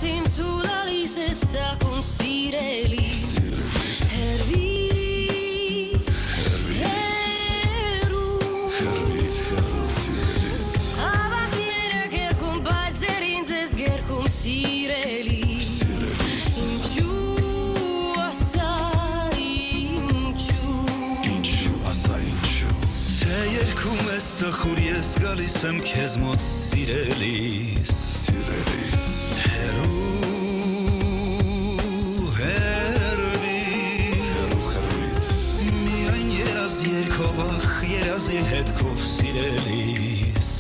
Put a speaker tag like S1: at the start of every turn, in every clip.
S1: sin su nariz está con Sirelis.
S2: Խուրիես գալիս եմ քեզ մոտ սիրելիս հեռվից միայն երազ երգով ախ երազի հետքով սիրելիս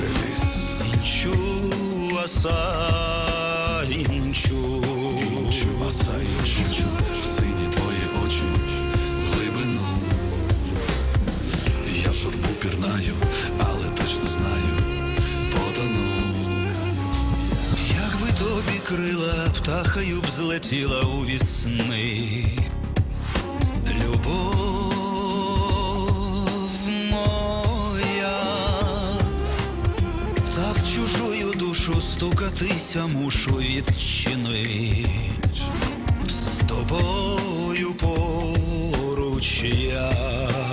S2: ինչու ասա ինչու
S3: в сині твої очі в глибину я в журбу пірнаю, але точно знаю, потону.
S2: Якби тобі крила, птахою б злетіла у вісни. Любов моя, та в чужую душу стукатися мушу відчинить. З тобою поруч я